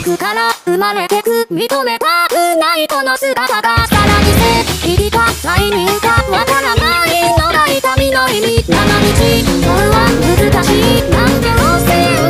くから生まれてく認めたくないこの姿がさらに正義か催眠かわからないのが痛みの意味山道今日は難しいなんてのせい